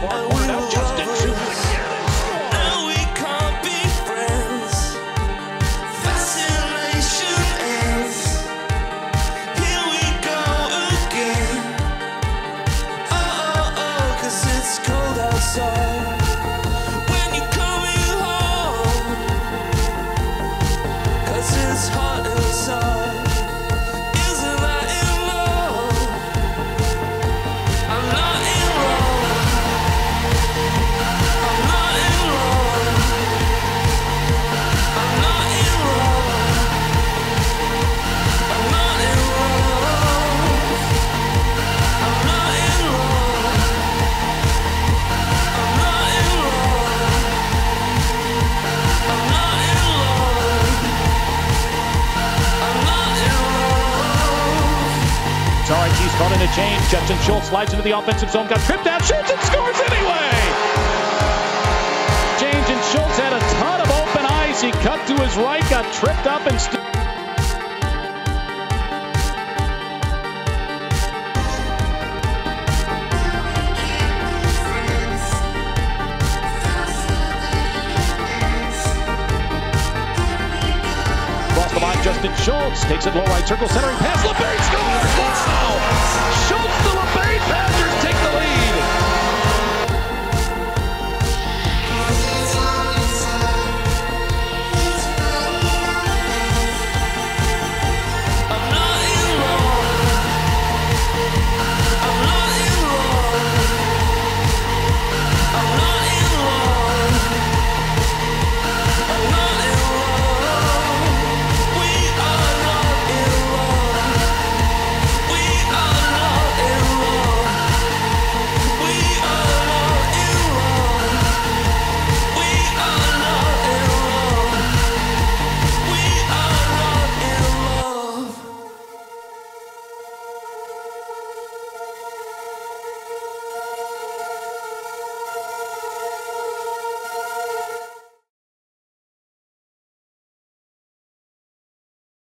far corner. Now Justin shoots again and scores. And we can't be friends. Fascination ends. Here we go again. Oh, 'cause it's cold outside. When you're coming home, 'cause it's hot inside. Isn't that in love? I'm not in love. I'm not in love. I'm not in love. I'm not in love. I'm not in love. I'm not in love. I'm not in love. I'm not in love. It's all right, he's caught in a change. Justin Schultz slides into the offensive zone, got tripped out, shoots and scores anyway! Change, and Schultz had a ton of open ice. He cut to his right, got tripped up and across the line. Justin Schultz takes it low right circle, centering pass. LeBert scores! Wow! Schultz